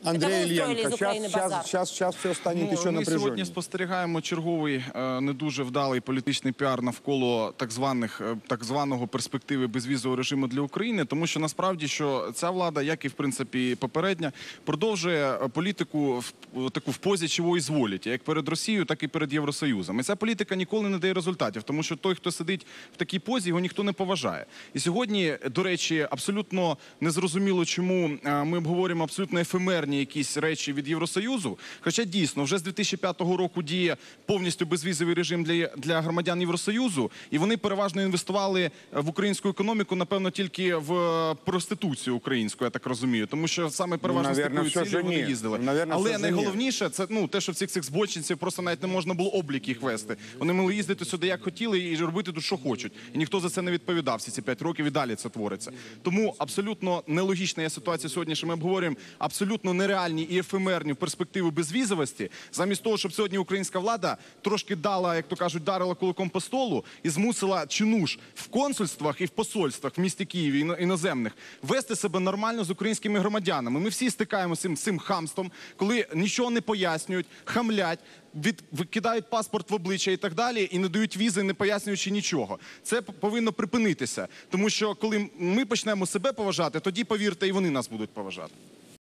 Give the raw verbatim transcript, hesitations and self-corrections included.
Андрей Ильенко, сейчас, сейчас, сейчас все стане Ну, ще ми сьогодні напряженнее. спостерігаємо черговий е, не дуже вдалий політичний піар навколо так званих е, так званого перспективи безвізового режиму для України, тому що насправді що ця влада, як і в принципі попередня, продовжує політику в таку в позі чого і зволять, як перед Росією, так і перед Євросоюзом. І ця політика ніколи не дає результатів, тому що той, хто сидить в такій позі, його ніхто не поважає. І сьогодні, до речі, абсолютно незрозуміло, чому е, ми обговорюємо абсолютно ефемерні якісь речі від Євросоюзу, хоча дійсно вже з дві тисячі п'ятого року діє повністю безвізовий режим для, для громадян Євросоюзу, і вони переважно інвестували в українську економіку, напевно, тільки в проституцію українську, я так розумію, тому що саме переважно Ну, з наверно, такою все цілею вони ні. їздили. Наверно, Але все найголовніше, це ну, те, що всіх цих збочинців просто навіть не можна було облік їх вести. Вони могли їздити сюди як хотіли і робити тут, що хочуть. І ніхто за це не відповідав всі ці п'ять років, і далі це твориться. Тому абсолютно нелогічна є ситуація сьогодні, що ми обговорюємо абсолютно нереальні і ефемерні в перспективу безвізовості, замість того, щоб сьогодні українська влада трошки дала, як то кажуть, дарила кулаком по столу і змусила чинуш в консульствах і в посольствах в місті Києві іноземних вести себе нормально з українськими громадянами. Ми всі стикаємося з цим, цим хамством, коли нічого не пояснюють, хамлять, від, викидають паспорт в обличчя і так далі, і не дають візи, не пояснюючи нічого. Це повинно припинитися, тому що коли ми почнемо себе поважати, тоді, повірте, і вони нас будуть поважати.